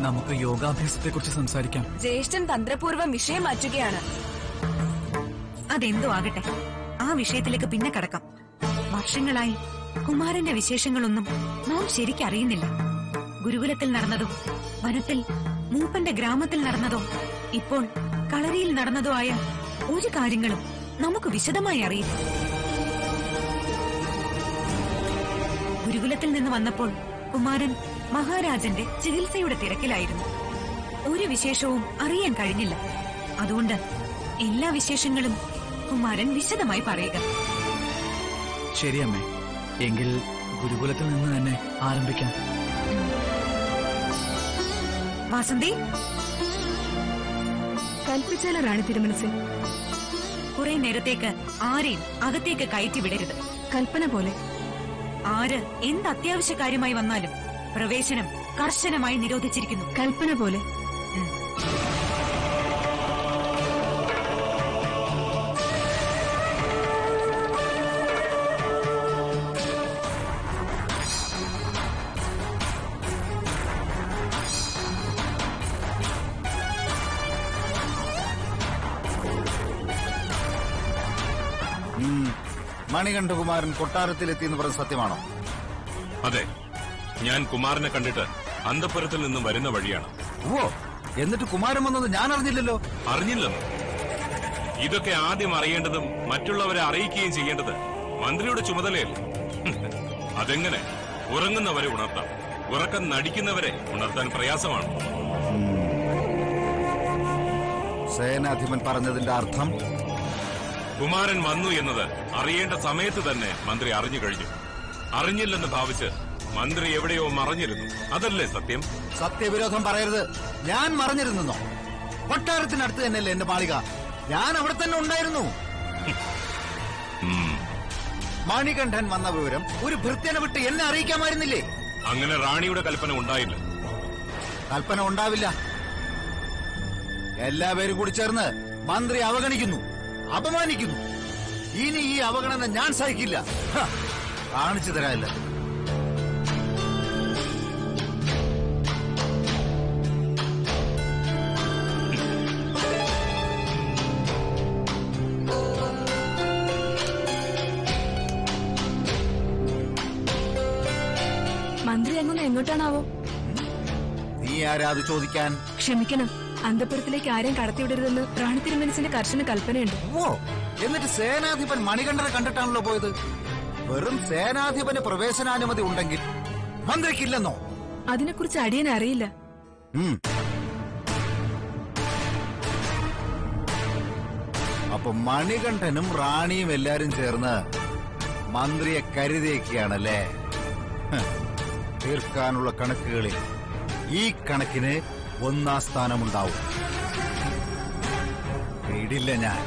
നമുക്ക് യോഗാഭ്യാസത്തെ കുറിച്ച് സംസാരിക്കാം. ജ്യേഷ്ഠൻ തന്ത്രപൂർവ്വം വിഷയം മാറ്റുകയാണ്. അതെന്തോ ആകട്ടെ, ആ വിഷയത്തിലേക്ക് പിന്നെ കടക്കാം. വർഷങ്ങളായി കുമാരന്റെ വിശേഷങ്ങളൊന്നും നാം ശരിക്കറിയുന്നില്ല. ഗുരുകുലത്തിൽ നടന്നതോ, വനത്തിൽ മൂപ്പന്റെ ഗ്രാമത്തിൽ നടന്നതോ, ഇപ്പോൾ കളരിയിൽ നടന്നതോ ആയ ഒരു കാര്യങ്ങളും നമുക്ക് വിശദമായി അറിയില്ല. ഗുരുകുലത്തിൽ നിന്ന് വന്നപ്പോൾ കുമാരൻ മഹാരാജന്റെ ചികിത്സയുടെ തിരക്കിലായിരുന്നു. ഒരു വിശേഷവും അറിയാൻ കഴിഞ്ഞില്ല. അതുകൊണ്ട് എല്ലാ വിശേഷങ്ങളും കുമാരൻ വിശദമായി പറയുക. ശരിയമ്മേ, എങ്കിൽ ഗുരുകുലത്തിൽ നിന്ന് തന്നെ ആരംഭിക്കാം. വാസന്തി, കൽപ്പിച്ചാല റാണി തിരുമനസിൽ. കുറെ നേരത്തേക്ക് ആരെയും അകത്തേക്ക് കയറ്റി വിടരുത്. കൽപ്പന പോലെ. ആര് എന്ത് അത്യാവശ്യ കാര്യമായി വന്നാലും പ്രവേശനം കർശനമായി നിരോധിച്ചിരിക്കുന്നു. കൽപ്പന പോലെ. മണികണ്ഠകുമാരൻ കൊട്ടാരത്തിലെത്തിയെന്ന് പറഞ്ഞ സത്യമാണോ? അതെ, ഞാൻ കുമാരനെ കണ്ടിട്ട് അന്തഃപുരത്തിൽ നിന്നും വരുന്ന വഴിയാണ്. ഓ, എന്നിട്ട് കുമാരൻ വന്നത് ഞാൻ അറിഞ്ഞില്ലല്ലോ. അറിഞ്ഞില്ലെന്നോ? ഇതൊക്കെ ആദ്യം അറിയേണ്ടതും മറ്റുള്ളവരെ അറിയിക്കുകയും ചെയ്യേണ്ടത് മന്ത്രിയുടെ ചുമതലയല്ലേ? അതെങ്ങനെ ഉറങ്ങുന്നവരെ ഉണർത്താം? ഉറക്കം നടിക്കുന്നവരെ ഉണർത്താൻ പ്രയാസമാണ്. സേനാധിപൻ പറഞ്ഞതിന്റെ അർത്ഥം? കുമാരൻ വന്നു എന്നത് അറിയേണ്ട സമയത്ത് തന്നെ മന്ത്രി അറിഞ്ഞു കഴിഞ്ഞു. അറിഞ്ഞില്ലെന്ന് ഭാവിച്ച് മന്ത്രി എവിടെയോ മറഞ്ഞിരുന്നു. അതല്ലേ സത്യം? സത്യവിരോധം പറയരുത്. ഞാൻ മറഞ്ഞിരുന്നോ? കൊട്ടാരത്തിനടുത്ത് തന്നെയല്ലേ എന്റെ മാളിക. ഞാൻ അവിടെ തന്നെ ഉണ്ടായിരുന്നു. മണികണ്ഠൻ വന്ന വിവരം ഒരു ഭൃത്യനെ വിട്ട് എന്നെ അറിയിക്കാമായിരുന്നില്ലേ? അങ്ങനെ റാണിയുടെ കൽപ്പന ഉണ്ടായില്ല. കൽപ്പന ഉണ്ടാവില്ല. എല്ലാവരും കൂടി ചേർന്ന് മന്ത്രി അവഗണിക്കുന്നു, അപമാനിക്കുന്നു. ഇനി ഈ അവഗണന ഞാൻ സഹിക്കില്ല. കാണിച്ചു തരാനില്ല. മന്ത്രി അങ്ങൊന്ന് എങ്ങോട്ടാണാവോ? നീ ആരാ അത് ചോദിക്കാൻ? ക്ഷമിക്കണം, അന്തഃപുരത്തിലേക്ക് ആരെയും കടത്തിവിടരുതെന്ന് റാണി തിരുമനസിന്റെ കർശന കൽപ്പനയുണ്ട്. ഓ, എന്നിട്ട് സേനാധിപൻ മണികണ്ഠനെ കണ്ടിട്ടാണല്ലോ പോയത്. വെറും സേനാധിപന് പ്രവേശനാനുമതി ഉണ്ടെങ്കിൽ മന്ത്രിക്കില്ലെന്നോ? അതിനെക്കുറിച്ച് അടിയൻ അറിയില്ല. അപ്പൊ മണികണ്ഠനും റാണിയും എല്ലാരും ചേർന്ന് മന്ത്രിയെ കരുതിയൊക്കെയാണല്ലേ? തീർക്കാനുള്ള കണക്കുകളിൽ ഈ കണക്കിന് ഒന്നാം സ്ഥാനമുണ്ടാവും. വിടില്ല ഞാൻ.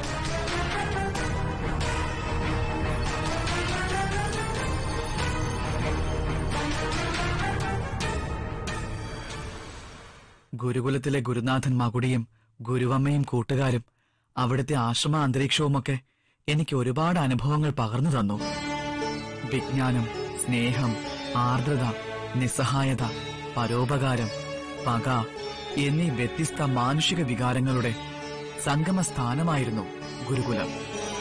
ഗുരുകുലത്തിലെ ഗുരുനാഥൻ മകുടിയും ഗുരുവമ്മയും കൂട്ടുകാരും അവിടുത്തെ ആശ്രമ അന്തരീക്ഷവുമൊക്കെ എനിക്ക് ഒരുപാട് അനുഭവങ്ങൾ പകർന്നു തന്നു. വിജ്ഞാനം, സ്നേഹം, ആർദ്രത, നിസ്സഹായത, പരോപകാരം, പക എന്നീ വ്യത്യസ്ത മാനുഷിക വികാരങ്ങളുടെ സംഗമ സ്ഥാനമായിരുന്നു ഗുരുകുലം.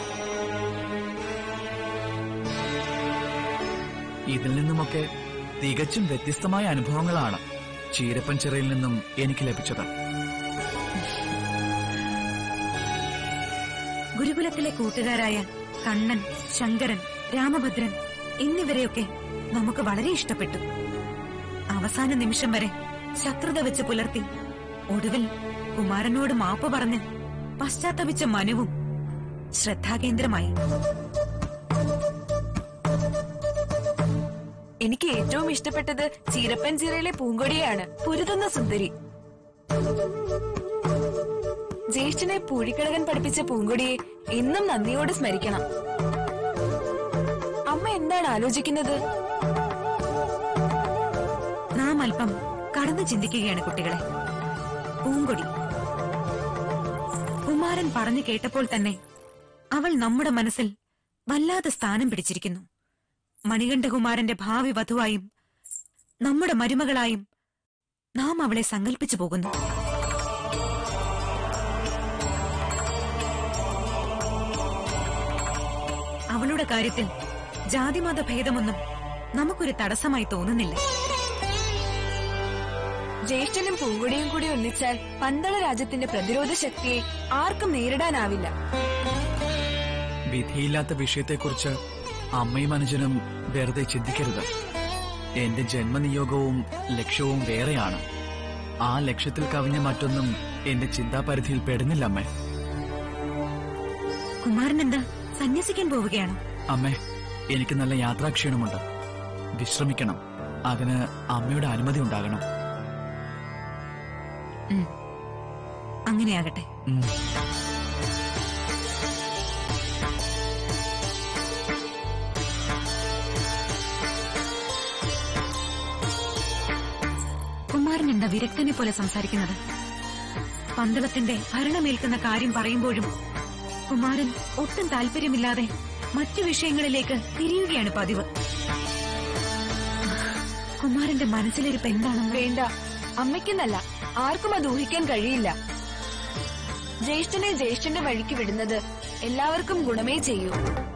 ഇതിൽ നിന്നുമൊക്കെ തികച്ചും വ്യത്യസ്തമായ അനുഭവങ്ങളാണ് ചീരപ്പൻചിറയിൽ നിന്നും എനിക്ക് ലഭിച്ചത്. ഗുരുകുലത്തിലെ കൂട്ടുകാരായ കണ്ണൻ, ശങ്കരൻ, രാമഭദ്രൻ എന്നിവരെയൊക്കെ നമുക്ക് വളരെ ഇഷ്ടപ്പെട്ടു. അവസാന നിമിഷം വരെ ശത്രുത വെച്ച് പുലർത്തി ഒടുവിൽ കുമാരനോട് മാപ്പ് പറഞ്ഞ് പശ്ചാത്തപിച്ച മനുവും ശ്രദ്ധാകേന്ദ്രമായി. എനിക്ക് ഏറ്റവും ഇഷ്ടപ്പെട്ടത് ചീരപ്പൻചിറയിലെ പൂങ്കൊടിയാണ്, പൊരുതുന്ന സുന്ദരി. ജ്യേഷ്ഠനെ പൂഴിക്കടകൻ പഠിപ്പിച്ച പൂങ്കൊടിയെ എന്നും നന്ദിയോട് സ്മരിക്കണം. അമ്മ എന്താണ് ആലോചിക്കുന്നത്? നാം അല്പം കടന്നു ചിന്തിക്കുകയാണ് കുട്ടികളെ. പൂങ്കൊടി കുമാരൻ പറഞ്ഞു കേട്ടപ്പോൾ തന്നെ അവൾ നമ്മുടെ മനസ്സിൽ വല്ലാതെ സ്ഥാനം പിടിച്ചിരിക്കുന്നു. മണികണ്ഠകുമാരന്റെ ഭാവി വധുവായും നമ്മുടെ മരുമകളായും നാം അവളെ സങ്കല്പിച്ചു പോകുന്നു. അവളുടെ കാര്യത്തിൽ ജാതിമത ഭേദമൊന്നും നമുക്കൊരു തടസ്സമായി തോന്നുന്നില്ല. ജ്യേഷ്ഠനും പൂങ്കുടിയും കൂടി ഒന്നിച്ചാൽ പന്തള രാജ്യത്തിന്റെ പ്രതിരോധ ശക്തിയെ ആർക്കും നേരിടാനാവില്ല. വിധിയില്ലാത്ത വിഷയത്തെക്കുറിച്ച് അമ്മയും അനുജനും വെറുതെ ചിന്തിക്കരുത്. എന്റെ ജന്മനിയോഗവും ലക്ഷ്യവും വേറെയാണ്. ആ ലക്ഷ്യത്തിൽ കവിഞ്ഞ മറ്റൊന്നും എന്റെ ചിന്താപരിധിയിൽ പെടുന്നില്ല അമ്മേ. കുമാരൻ എന്താ സന്യസിക്കാൻ പോവുകയാണോ? അമ്മേ, എനിക്ക് നല്ല യാത്രാക്ഷീണമുണ്ട്. വിശ്രമിക്കണം. അതിന് അമ്മയുടെ അനുമതി ഉണ്ടാകണം. അങ്ങനെയാകട്ടെ. കുമാരൻ എന്താ വിരക്തനെ പോലെ സംസാരിക്കുന്നത്? പന്തളത്തിന്റെ ഭരണമേൽക്കുന്ന കാര്യം പറയുമ്പോഴും കുമാരൻ ഒട്ടും താല്പര്യമില്ലാതെ മറ്റു വിഷയങ്ങളിലേക്ക് തിരിയുകയാണ് പതിവ്. കുമാരന്റെ മനസ്സിലിരിപ്പ് എന്താണെന്ന് വേണ്ട, അമ്മയ്ക്കെന്നല്ല ആർക്കും അത് ഊഹിക്കാൻ കഴിയില്ല. ജ്യേഷ്ഠനെ ജ്യേഷ്ഠന്റെ വഴിക്ക് വിടുന്നത് എല്ലാവർക്കും ഗുണമേ ചെയ്യൂ.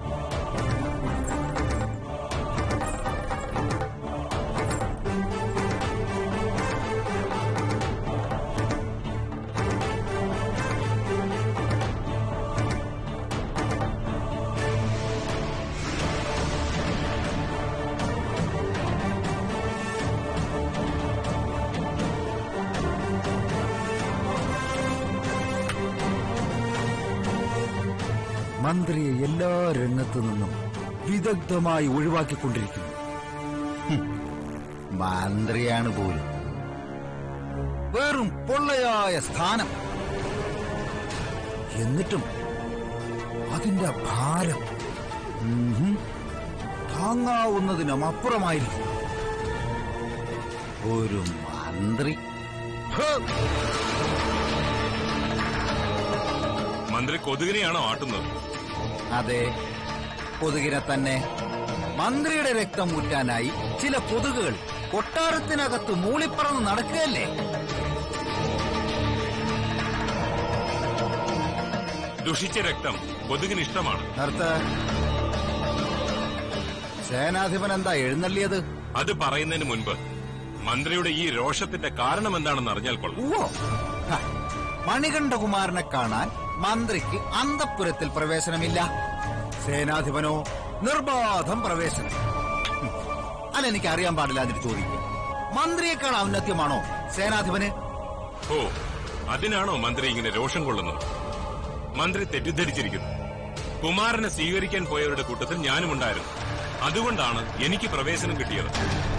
മന്ത്രിയെ എല്ലാ രംഗത്തു നിന്നും വിദഗ്ധമായി ഒഴിവാക്കിക്കൊണ്ടിരിക്കുന്നു. മന്ത്രിയാണ് പോലും. വെറും പൊള്ളയായ സ്ഥാനം. എന്നിട്ടും അതിന്റെ ഭാരം താങ്ങാവുന്നതിനും അപ്പുറമായിരിക്കും. ഒരു മന്ത്രി. മന്ത്രി കൊതുകിനെയാണോ ആട്ടുന്നത്? അതെ, കൊതുകിനെ തന്നെ. മന്ത്രിയുടെ രക്തം ഊറ്റാനായി ചില കൊതുകുകൾ കൊട്ടാരത്തിനകത്ത് മൂളിപ്പറന്ന് നടക്കുകയല്ലേ? ദുഷിച്ച രക്തം കൊതുകിന് ഇഷ്ടമാണ്. സേനാധിപൻ എന്താ എഴുന്നള്ളിയത്? അത് പറയുന്നതിന് മുൻപ് മന്ത്രിയുടെ ഈ രോഷത്തിന്റെ കാരണം എന്താണെന്ന് അറിഞ്ഞാൽ കൊള്ളാം. മണികണ്ഠകുമാരനെ കാണാൻ മന്ത്രിക്ക് അന്തഃപുരത്തിൽ പ്രവേശനമില്ല. സേനാധിപനോ നിർബാധം പ്രവേശനം. അല്ല, എനിക്ക് അറിയാൻ പാടില്ല. അതിന് ചോദിക്കുക, മന്ത്രിയേക്കാൾ ഔന്നത്യമാണോ സേനാധിപന്? ഓ, അതിനാണോ മന്ത്രി ഇങ്ങനെ രോഷം കൊള്ളുന്നത്? മന്ത്രി തെറ്റിദ്ധരിച്ചിരിക്കുന്നു. കുമാരനെ സ്വീകരിക്കാൻ പോയവരുടെ കൂട്ടത്തിൽ ഞാനും ഉണ്ടായിരുന്നു. അതുകൊണ്ടാണ് എനിക്ക് പ്രവേശനം കിട്ടിയത്.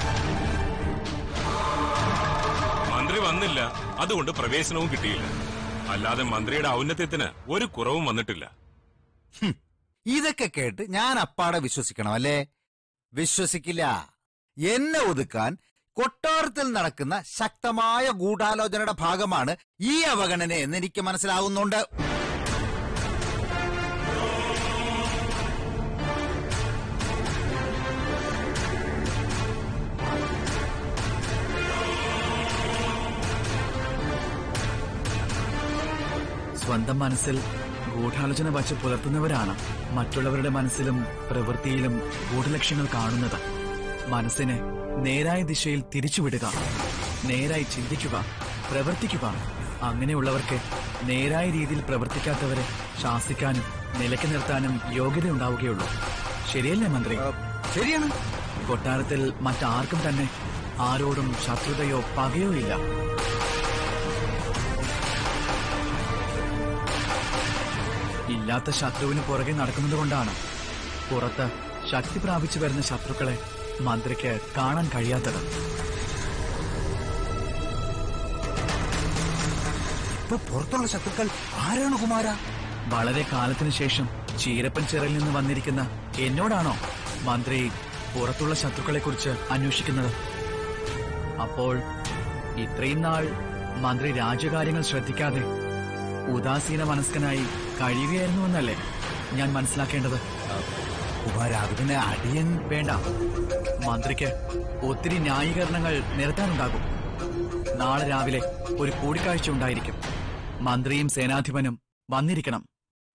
മന്ത്രി വന്നില്ല, അതുകൊണ്ട് പ്രവേശനവും കിട്ടിയില്ല. അല്ലാതെ മന്ത്രിയുടെ ഔന്നത്യത്തിന് ഒരു കുറവും വന്നിട്ടില്ല. ഇതൊക്കെ കേട്ട് ഞാൻ അപ്പാടെ വിശ്വസിക്കണം അല്ലേ? വിശ്വസിക്കില്ല. എന്നെ ഒതുക്കാൻ കൊട്ടാരത്തിൽ നടക്കുന്ന ശക്തമായ ഗൂഢാലോചനയുടെ ഭാഗമാണ് ഈ അവഗണന എന്ന് എനിക്ക് മനസ്സിലാവുന്നുണ്ട്. സ്വന്തം മനസ്സിൽ ഗൂഢാലോചന വച്ച് പുലർത്തുന്നവരാണ് മറ്റുള്ളവരുടെ മനസ്സിലും പ്രവൃത്തിയിലും ഗൂഢലക്ഷ്യങ്ങൾ കാണുന്നത്. മനസ്സിനെ നേരായ ദിശയിൽ തിരിച്ചുവിടുക, നേരായി ചിന്തിക്കുക, പ്രവർത്തിക്കുക. അങ്ങനെയുള്ളവർക്ക് നേരായ രീതിയിൽ പ്രവർത്തിക്കാത്തവരെ ശാസിക്കാനും നിലയ്ക്ക് നിർത്താനും യോഗ്യതയുണ്ടാവുകയുള്ളൂ. ശരിയല്ലേ മന്ത്രി? ശരിയാണ്. കൊട്ടാരത്തിൽ മറ്റാർക്കും തന്നെ ആരോടും ശത്രുതയോ പകയോ ഇല്ല. ഇല്ലാത്ത ശത്രുവിന് പുറകെ നടക്കുന്നതുകൊണ്ടാണ് പുറത്ത് ശക്തി പ്രാപിച്ചു വരുന്ന ശത്രുക്കളെ മന്ത്രിക്ക് കാണാൻ കഴിയാത്തത്. ഇപ്പൊ പുറത്തുള്ള ശത്രുക്കൾ ആരാണ് കുമാര? വളരെ കാലത്തിനു ശേഷം ചീരപ്പൻ ചിറയിൽ നിന്ന് വന്നിരിക്കുന്ന എന്നോടാണോ മന്ത്രി പുറത്തുള്ള ശത്രുക്കളെക്കുറിച്ച് അന്വേഷിക്കുന്നത്? അപ്പോൾ ഇത്രയും നാൾ മന്ത്രി രാജ്യകാര്യങ്ങൾ ശ്രദ്ധിക്കാതെ ഉദാസീന മനസ്കനായി കഴിയുകയായിരുന്നുവെന്നല്ലേ ഞാൻ മനസ്സിലാക്കേണ്ടത്? കുമാര, അതിന് അടിയൻ വേണ്ട. മന്ത്രിക്ക് ഒത്തിരി ന്യായീകരണങ്ങൾ നിരത്താനുണ്ടാകും. നാളെ രാവിലെ ഒരു കൂടിക്കാഴ്ച ഉണ്ടായിരിക്കും. മന്ത്രിയും സേനാധിപനും വന്നിരിക്കണം.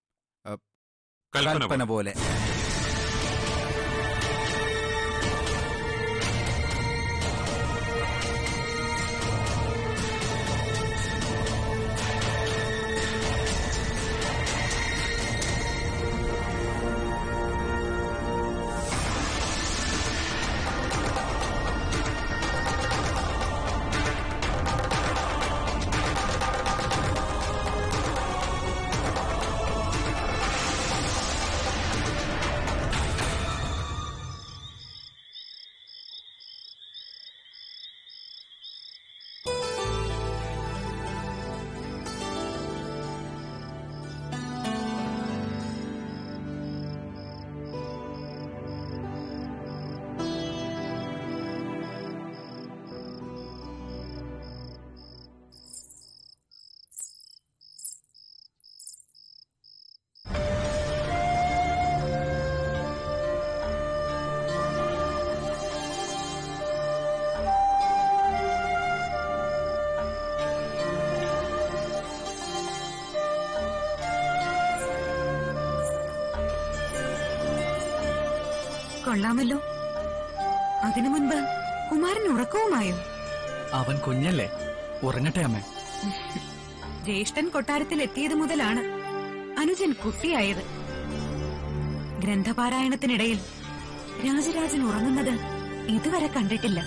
കൽപ്പന പോലെ. കൊള്ളാമല്ലോ. അതിനു മുൻപ് കുമാരൻ ഉറക്കവുമായോ? അവൻ കുഞ്ഞല്ലേ, ഉറങ്ങട്ടെ അമ്മേ. ജ്യേഷ്ഠൻ കൊട്ടാരത്തിൽ എത്തിയത് മുതലാണ് അനുജൻ കുട്ടിയായത്. ഗ്രന്ഥപാരായണത്തിനിടയിൽ രാജരാജൻ ഉറങ്ങുന്നത് ഇതുവരെ കണ്ടിട്ടില്ല.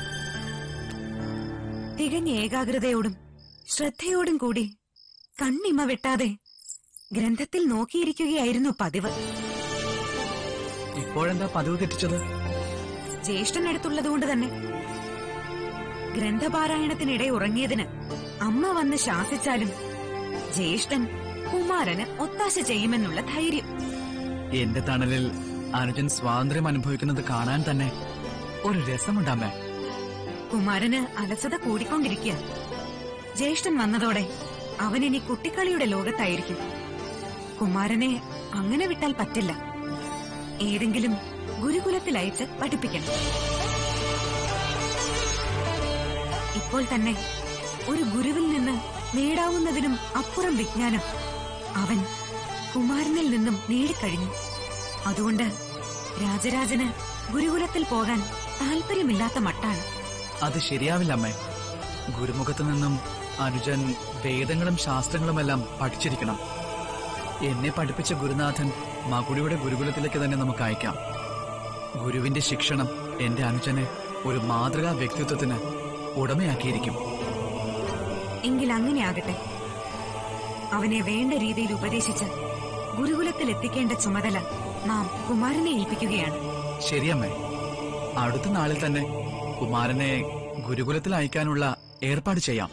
തികഞ്ഞ ഏകാഗ്രതയോടും ശ്രദ്ധയോടും കൂടി കണ്ണിമ വെട്ടാതെ ഗ്രന്ഥത്തിൽ നോക്കിയിരിക്കുകയായിരുന്നു പതിവ്. ഇപ്പോഴെന്താ പതിവ് തെറ്റിച്ചത്? ജ്യേഷ്ഠൻ അടുത്തുള്ളതുകൊണ്ട് തന്നെ. ഗ്രന്ഥപാരായണത്തിനിടെ ഉറങ്ങിയതിന് അമ്മ വന്ന് ശാസിച്ചാലും ജ്യേഷ്ഠൻ കുമാരന് ഒത്താശ ചെയ്യുമെന്നുള്ള ധൈര്യം. എന്റെ തണലിൽ അനുജൻ സ്വാതന്ത്ര്യം അനുഭവിക്കുന്നത് കാണാൻ തന്നെ ഒരു രസമുണ്ടമ്മേ. കുമാരന് അലസത കൂടിക്കൊണ്ടിരിക്കുക. ജ്യേഷ്ഠൻ വന്നതോടെ അവനിനി കുട്ടിക്കളിയുടെ ലോകത്തായിരിക്കും. കുമാരനെ അങ്ങനെ വിട്ടാൽ പറ്റില്ല. ഏതെങ്കിലും ഗുരുകുലത്തിൽ അയച്ച് പഠിപ്പിക്കണം. ഇപ്പോൾ തന്നെ ഒരു ഗുരുവിൽ നിന്ന് നേടാവുന്നതിനും അപ്പുറം വിജ്ഞാനം അവൻ കുമാരനിൽ നിന്നും നേടിക്കഴിഞ്ഞു. അതുകൊണ്ട് രാജരാജന് ഗുരുകുലത്തിൽ പോകാൻ താല്പര്യമില്ലാത്ത മട്ടാണ്. അത് ശരിയാവില്ല അമ്മേ. ഗുരുമുഖത്തു നിന്നും അനുജൻ വേദങ്ങളും ശാസ്ത്രങ്ങളുമെല്ലാം പഠിച്ചിരിക്കണം. എന്നെ പഠിപ്പിച്ച ഗുരുനാഥൻ മകുടിയുടെ ഗുരുകുലത്തിലേക്ക് തന്നെ നമുക്ക് അയക്കാം. ഗുരുവിന്റെ ശിക്ഷണം എന്റെ അനുജനെ ഒരു മാതൃകാ വ്യക്തിത്വത്തിന് ഉടമയാക്കിയിരിക്കും. എങ്കിൽ അങ്ങനെ ആകട്ടെ. അവനെ വേണ്ട രീതിയിൽ ഉപദേശിച്ച് ഗുരുകുലത്തിൽ എത്തിക്കേണ്ട ചുമതല നാം കുമാരനെ ഏൽപ്പിക്കുകയാണ്. ശരിയമ്മേ. അടുത്ത നാളിൽ തന്നെ കുമാരനെ ഗുരുകുലത്തിൽ അയക്കാനുള്ള ഏർപ്പാട് ചെയ്യാം.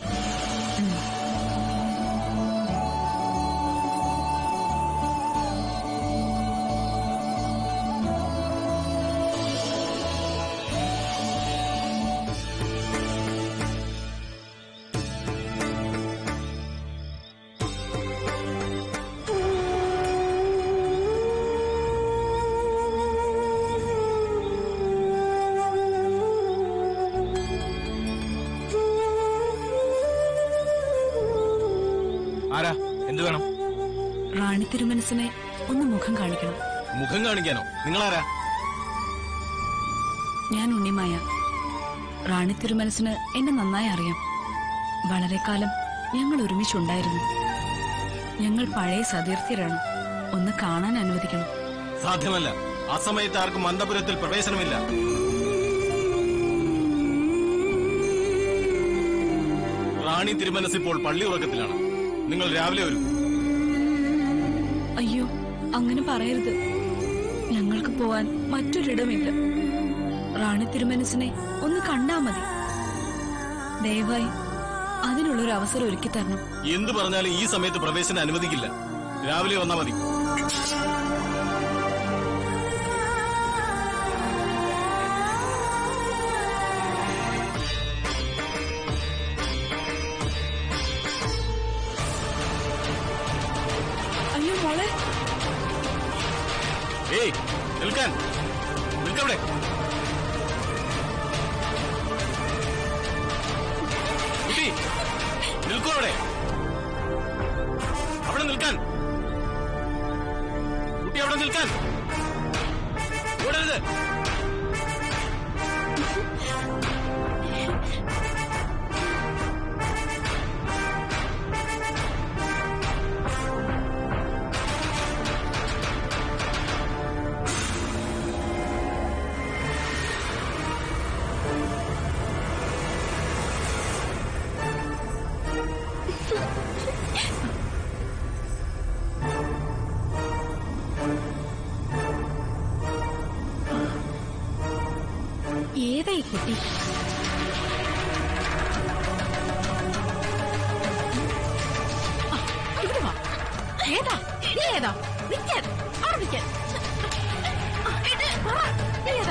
ആരാ? എന്ത് വേണം? റാണി തിരുമനസിനെ ഒന്ന് മുഖം കാണിക്കണം. മുഖം കാണിക്കാനോ? നിങ്ങളാരാ? ഞാൻ ഉണ്ണിമായ. റാണി തിരുമനസിന് എന്നെ നന്നായി അറിയാം. വളരെ കാലം ഞങ്ങൾ ഒരുമിച്ചുണ്ടായിരുന്നു. ഞങ്ങൾ പഴയ സതീർത്ഥ്യരാണ്. ഒന്ന് കാണാൻ അനുവദിക്കണം. സാധ്യമല്ല. ആ സമയത്ത് ആർക്കും അന്തപുരത്തിൽ പ്രവേശനമില്ല. റാണി തിരുമനസ് ഇപ്പോൾ പള്ളി ഉറക്കത്തിലാണ്. നിങ്ങൾ രാവിലെ വരും. അയ്യോ, അങ്ങനെ പറയരുത്. ഞങ്ങൾക്ക് പോവാൻ മറ്റൊരിടമില്ല. റാണി തിരുമനസിനെ ഒന്ന് കണ്ടാ മതി. ദയവായി അതിനുള്ളൊരു അവസരം ഒരുക്കി തരണം. എന്തു പറഞ്ഞാലും ഈ സമയത്ത് പ്രവേശനം അനുവദിക്കില്ല. രാവിലെ വന്നാ മതി. അയ്യോ മോളെ. ഏയ്, നിൽക്കാൻ. നിൽക്കവിടെ. കുട്ടി, നിൽക്കൂ അവിടെ. അവിടെ നിൽക്കാൻ. കുട്ടി അവിടെ നിൽക്കാൻ. ഓടരുത്. ഏതായി കുട്ടി? ഇവിടെ വാ. ഏതാ? നീ ഏതാ? നിൽക്കാൻ. അവിടെ നിൽക്കാൻ. നീ ഏതാ?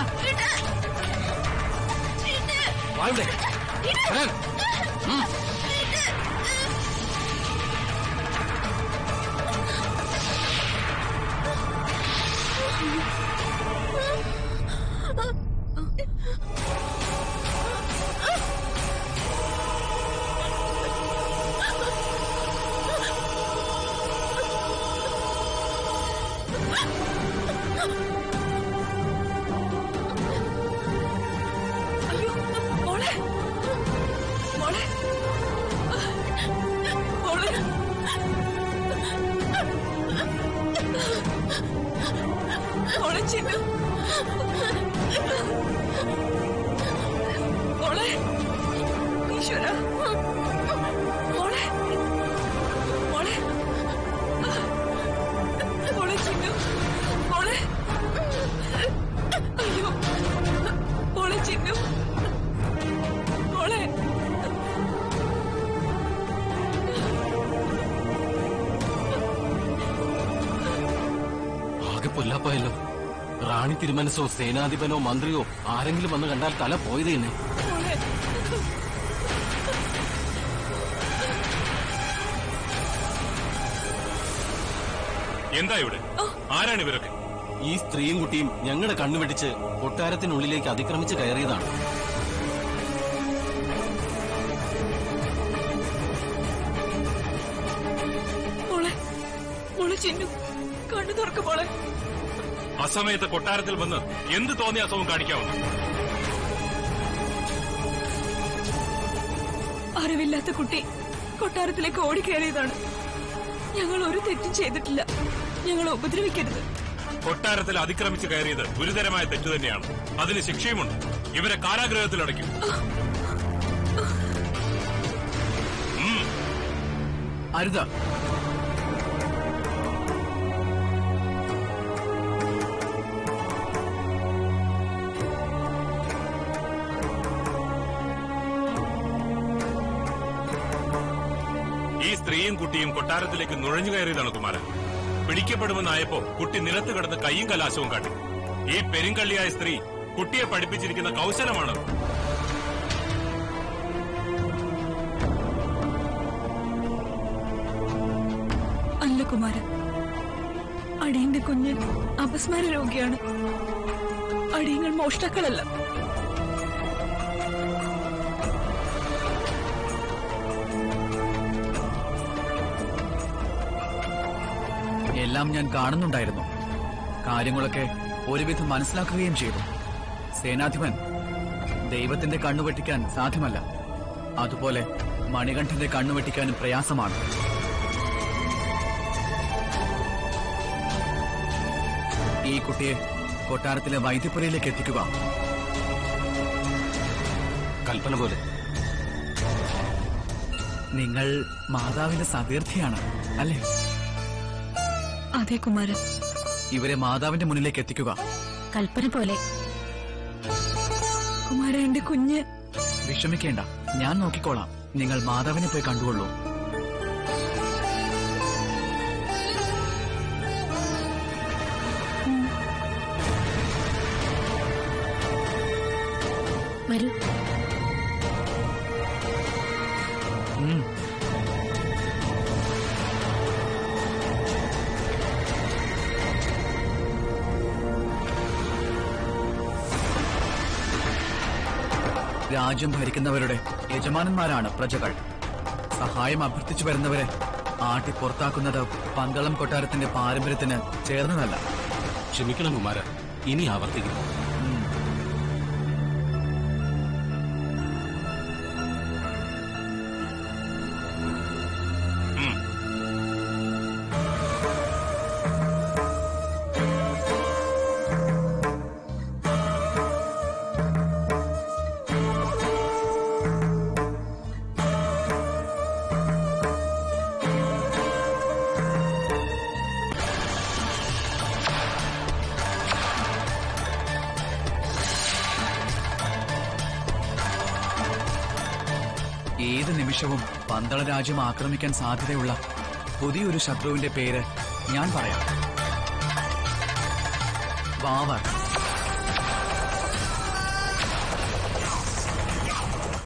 വായുടെ. അയ്യോ, മോളെ. മോളെ. മോളെ. മോളെ ചിന്നു. മോളെ. ഈശ്വര. മോളെ. മോളെ. മോളെ ചിന്നു. മോളെ. അയ്യോ. മോളെ ചിന്നു. മോളെ. ആകെ പൊല്ലാപ്പായല്ലോ. റാണി തിരുമനസോ സേനാധിപനോ മന്ത്രിയോ ആരെങ്കിലും വന്ന് കണ്ടാൽ തല പോയതേനെ. മോളെ. എന്താ ഇവിടെ? ആരാണ് ഇവരൊക്കെ? ഈ സ്ത്രീയും കുട്ടിയും ഞങ്ങളുടെ കണ്ണുവെട്ടിച്ച് കൊട്ടാരത്തിനുള്ളിലേക്ക് അതിക്രമിച്ച് കയറിയതാണ്. മോളെ. മോളെ ചിന്നു. കണ്ണു തുറക്ക് മോളെ. അസമയത്ത് കൊട്ടാരത്തിൽ വന്ന് എന്ത് തോന്നിയ അസവും കാണിക്കാവുന്നു? അറിവില്ലാത്ത കുട്ടി കൊട്ടാരത്തിലേക്ക് ഓടിക്കയറിയതാണ്. ഞങ്ങൾ ഒരു തെറ്റും ചെയ്തിട്ടില്ല. ഞങ്ങളെ ഉപദ്രവിക്കരുത്. കൊട്ടാരത്തിൽ അതിക്രമിച്ച് കയറിയത് ഗുരുതരമായ തെറ്റു തന്നെയാണ്. അതിന് ശിക്ഷയുമുണ്ട്. ഇവരെ കാരാഗൃഹത്തിൽ അടയ്ക്കും. അരുത. ഈ സ്ത്രീയും കുട്ടിയും കൊട്ടാരത്തിലേക്ക് നുഴഞ്ഞു കയറിയതാണ് കുമാരൻ. പിടിക്കപ്പെടുമെന്നായപ്പോ കുട്ടി നിലത്ത് കിടന്ന് കൈയും കലാശവും കാട്ടി. ഈ പെരുങ്കള്ളിയായ സ്ത്രീ കുട്ടിയെ പഠിപ്പിച്ചിരിക്കുന്ന കൗശലമാണ്. അല്ല കുമാരൻ, അടിയന്റെ കുഞ്ഞ് അപസ്മാര രോഗിയാണ്. അടിയങ്ങൾ മോഷ്ടാക്കളല്ല. എല്ലാം ഞാൻ കാണുന്നുണ്ടായിരുന്നു. കാര്യങ്ങളൊക്കെ ഒരുവിധം മനസ്സിലാക്കുകയും ചെയ്തു. സേനാധിപൻ ദൈവത്തിന്റെ കണ്ണുവെട്ടിക്കാൻ സാധ്യമല്ല. അതുപോലെ മണികണ്ഠന്റെ കണ്ണുവെട്ടിക്കാനും പ്രയാസമാണ്. ഈ കുട്ടിയെ കൊട്ടാരത്തിലെ വൈദ്യപുരയിലേക്ക് എത്തിക്കുക. കൽപ്പന പോലെ. നിങ്ങൾ മാതാവിന്റെ സതീർത്ഥിയാണ് അല്ലേ? അതെ കുമാരൻ. ഇവരെ മാതാവിന്റെ മുന്നിലേക്ക് എത്തിക്കുക. കൽപ്പന പോലെ. കുമാരൻ, എന്റെ കുഞ്ഞ്. വിഷമിക്കേണ്ട, ഞാൻ നോക്കിക്കോളാം. നിങ്ങൾ മാതാവിനെ പോയി കണ്ടുകൊള്ളൂ. വരൂ. രാജ്യം ഭരിക്കുന്നവരുടെ യജമാനന്മാരാണ് പ്രജകൾ. സഹായം അഭ്യർത്ഥിച്ചു വരുന്നവരെ ആട്ടി പുറത്താക്കുന്നത് പന്തളം കൊട്ടാരത്തിന്റെ പാരമ്പര്യത്തിന് ചേർന്നതല്ല. ക്ഷമിക്കണം കുമാര, ഇനി ആവർത്തിക്കുന്നു. ഏത് നിമിഷവും പന്തള രാജ്യം ആക്രമിക്കാൻ സാധ്യതയുള്ള പുതിയൊരു ശത്രുവിന്റെ പേര് ഞാൻ പറയാം. വാവർ.